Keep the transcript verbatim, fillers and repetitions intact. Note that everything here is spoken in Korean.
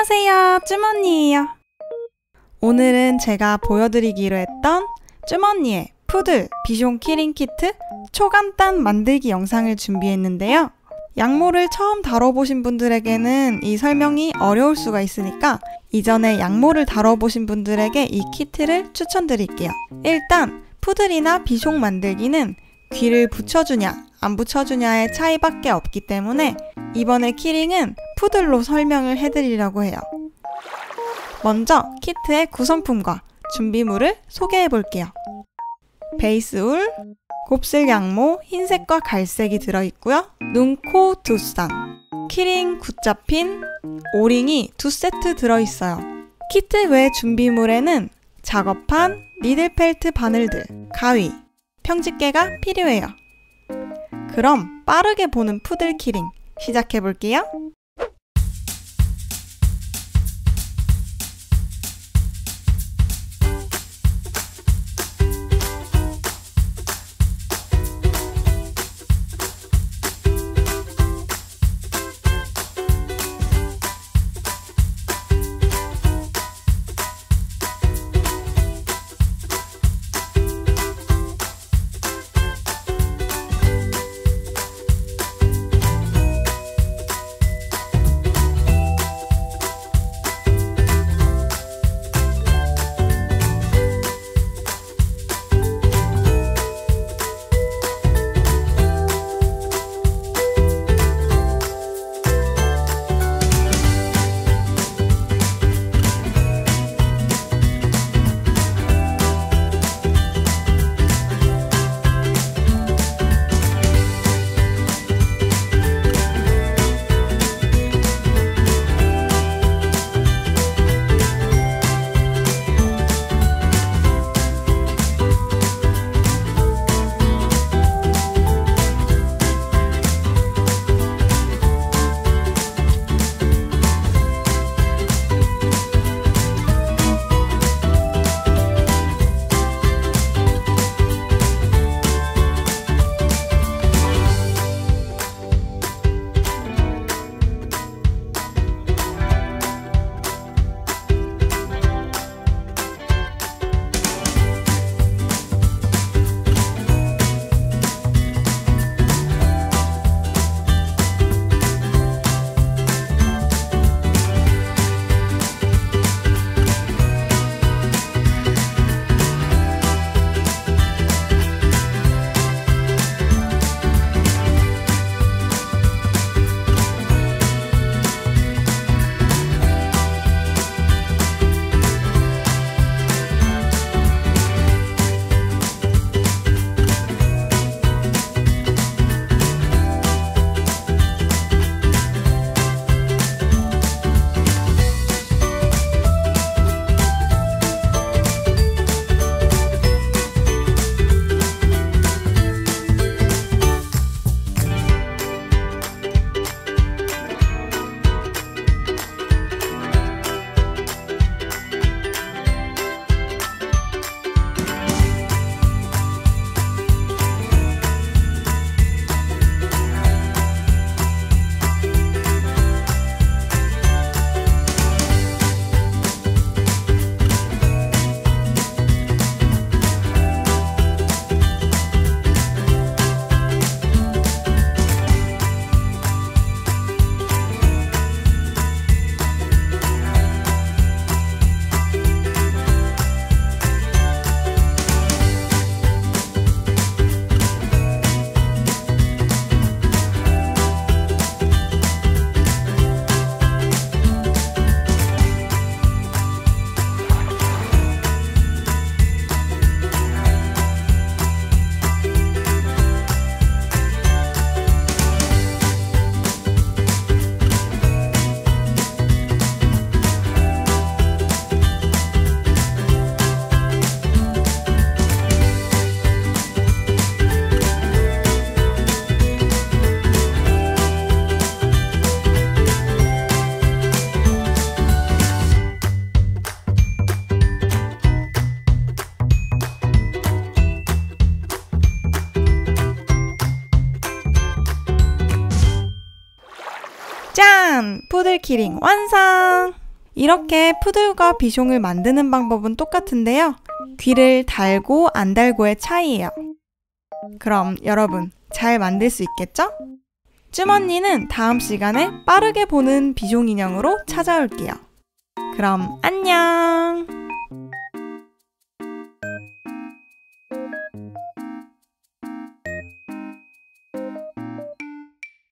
안녕하세요, 쭈언니예요. 오늘은 제가 보여드리기로 했던 쭈언니의 푸들 비숑 키링 키트 초간단 만들기 영상을 준비했는데요. 양모를 처음 다뤄보신 분들에게는 이 설명이 어려울 수가 있으니까 이전에 양모를 다뤄보신 분들에게 이 키트를 추천드릴게요. 일단 푸들이나 비숑 만들기는 귀를 붙여주냐 안 붙여주냐의 차이밖에 없기 때문에 이번에 키링은 푸들로 설명을 해드리려고 해요. 먼저 키트의 구성품과 준비물을 소개해 볼게요. 베이스 울, 곱슬 양모 흰색과 갈색이 들어있고요. 눈, 코, 두쌍, 키링 굿잡핀, 오링이 두 세트 들어있어요. 키트 외 준비물에는 작업판, 니들 펠트 바늘들, 가위, 평집게가 필요해요. 그럼 빠르게 보는 푸들 키링 시작해 볼게요. 짠! 푸들 키링 완성! 이렇게 푸들과 비숑을 만드는 방법은 똑같은데요. 귀를 달고 안 달고의 차이예요. 그럼 여러분 잘 만들 수 있겠죠? 쭈언니는 다음 시간에 빠르게 보는 비숑 인형으로 찾아올게요. 그럼 안녕!